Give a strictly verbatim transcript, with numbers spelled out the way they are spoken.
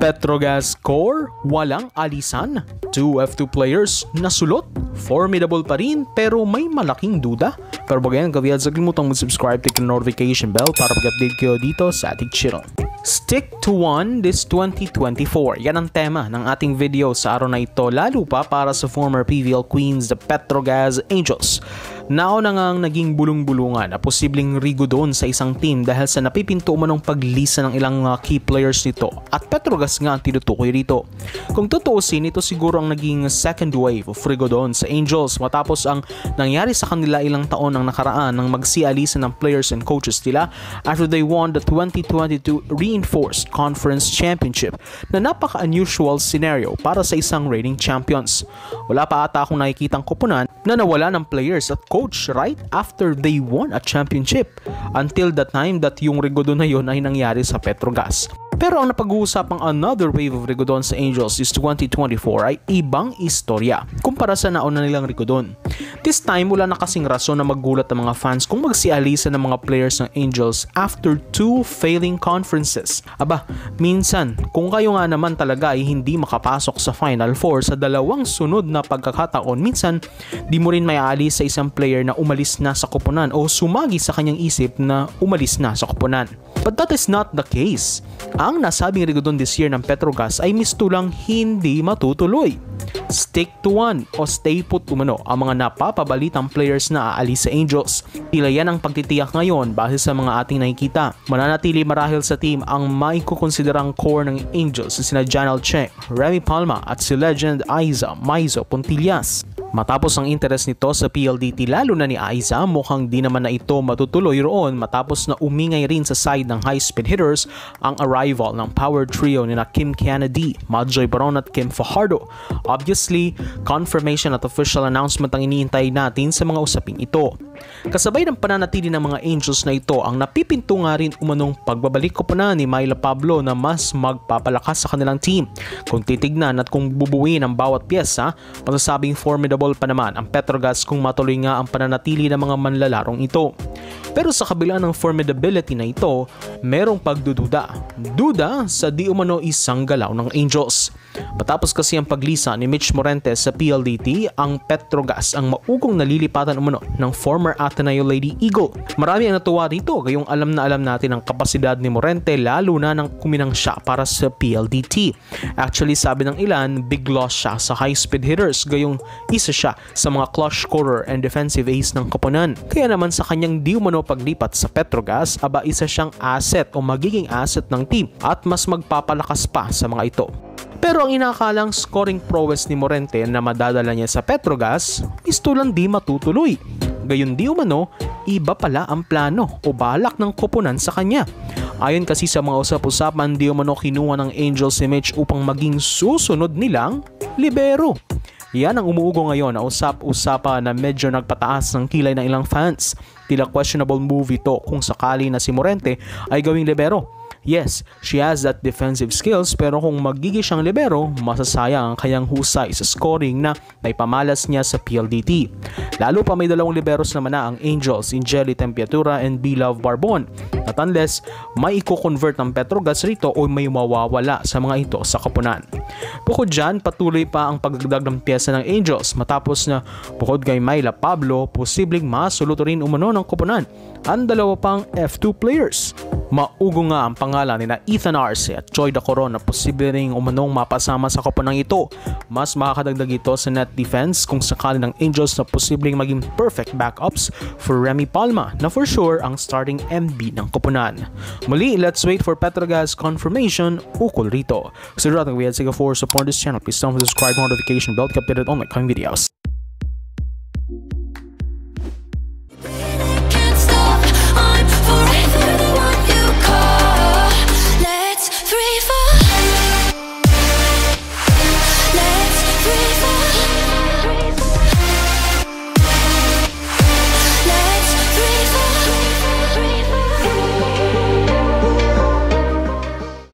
Petrogas core, walang alisan. Two F two players, nasulot. Formidable pa rin pero may malaking duda. Pero bagayan, kawiyad sa kalimutang mag-subscribe, click ang notification bell para mag-update kayo dito sa ating channel. Stick to one this twenty twenty-four. Yan ang tema ng ating video sa araw na ito, lalo pa para sa former P V L Queens, the Petrogas Angels. Nauna ngang naging bulong-bulungan na posibleng rigo doon sa isang team dahil sa napipinto umanong paglisa ng ilang uh, key players nito, at Petrogas nga ang tinutukoy rito. Kung tutuusin, ito siguro ang naging second wave of rigo doon sa Angels matapos ang nangyari sa kanila ilang taon ang nakaraan nang magsialisa ng players and coaches nila after they won the twenty twenty-two Reinforced Conference Championship na napaka-unusual scenario para sa isang reigning champions. Wala pa ata akong nakikitang koponan na nawala ng players at coach right after they won a championship until the time that yung rigodo na yun ay nangyari sa Petrogas. Pero ang napag-uusapang another wave of rigodon sa Angels is twenty twenty-four ay ibang istorya kumpara sa nauna nilang rigodon. This time, wala na kasing rason na maggulat ang mga fans kung magsialisa ng mga players ng Angels after two failing conferences. Aba, minsan, kung kayo nga naman talaga ay hindi makapasok sa Final Four sa dalawang sunod na pagkakataon, minsan, di mo rin may aalis sa isang player na umalis na sa koponan o sumagi sa kanyang isip na umalis na sa koponan. But that is not the case. Ang nasabing rigodon this year ng Petrogas ay mistulang hindi matutuloy. Stick to one o stay put umano ang mga napapabalitang players na aalis sa Angels. Tila yan ang pagtitiyak ngayon base sa mga ating nakikita. Mananatili marahil sa team ang maikukonsiderang core ng Angels sina Janelle Cheng, Remy Palma at si legend Aiza Maizo Pontillas. Matapos ang interes nito sa P L D T lalo na ni Aiza, mukhang di naman na ito matutuloy roon matapos na umingay rin sa side ng high speed hitters ang arrival ng power trio ni na Kim Kennedy, Madjoy Baron at Kim Fajardo. Obviously, confirmation at official announcement ang iniintay natin sa mga usaping ito. Kasabay ng pananatili ng mga Angels na ito, ang napipinto nga rin umanong pagbabalik ko pa na ni Myla Pablo na mas magpapalakas sa kanilang team. Kung titignan at kung bubuuin ang bawat pyesa, masasabing formidable pa naman ang Petrogas kung matuloy nga ang pananatili ng mga manlalarong ito. Pero sa kabila ng formidability na ito, merong pagdududa. Duda sa di umano isang galaw ng Angels. Matapos kasi ang paglisa ni Mitch Morentes sa P L D T, ang Petrogas ang maugong nalilipatan umano ng former Ateneo Lady Eagle. Marami ang natuwa dito, gayong alam na alam natin ang kapasidad ni Morente lalo na nang kuminang siya para sa P L D T. Actually, sabi ng ilan, big loss siya sa high speed hitters, gayong isa siya sa mga clutch scorer and defensive ace ng koponan. Kaya naman sa kanyang di umano paglipat sa Petrogas, aba isa siyang asset o magiging asset ng team at mas magpapalakas pa sa mga ito. Pero ang inakalang scoring prowess ni Morente na madadala niya sa Petrogas, isto lang di matutuloy. Gayon di umano, iba pala ang plano o balak ng koponan sa kanya. Ayon kasi sa mga usap-usapan, di umano kinuha ng Angels si Mitch upang maging susunod nilang libero. Yan ang umuugo ngayon na usap-usapan na medyo nagpataas ng kilay ng ilang fans. Tila questionable move ito kung sakali na si Morente ay gawing libero. Yes, she has that defensive skills, pero kung magiging siyang libero, masasayang ang kanyang husay sa scoring na naipamalas niya sa P L D T. Lalo pa may dalawang liberos naman na ang Angels, Injeli Tempiatura and B-Love Barbon. At unless may i-convert ng Petrogas rito o may mawawala sa mga ito sa koponan. Bukod dyan, patuloy pa ang pagdagdag ng pyesa ng Angels matapos na bukod kay Myla Pablo, posibleng masulot rin umano ng koponan ang dalawa pang F two players. Maugo nga ang pangalan ni na Ethan Arce at Joy Dacoron na posible ring umanong mapasama sa koponang ito. Mas makakadagdag ito sa net defense kung sakali ng Angels na posibleng maging perfect backups for Remy Palma na for sure ang starting M B ng koponan. Muli, let's wait for Petrogas confirmation ukol rito. So, we had to for support this channel. Please don't subscribe, notification bell, keep updated on my coming videos.